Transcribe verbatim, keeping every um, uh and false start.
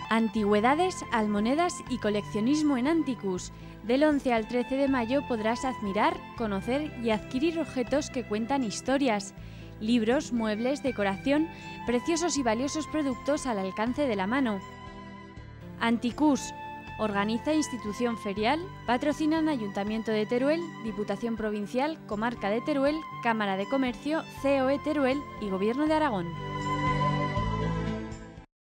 Antigüedades, almonedas y coleccionismo en Anticus. Del once al trece de mayo podrás admirar, conocer y adquirir objetos que cuentan historias. Libros, muebles, decoración, preciosos y valiosos productos al alcance de la mano. Anticus. Organiza Institución Ferial, patrocinan Ayuntamiento de Teruel, Diputación Provincial, Comarca de Teruel, Cámara de Comercio, C O E Teruel y Gobierno de Aragón.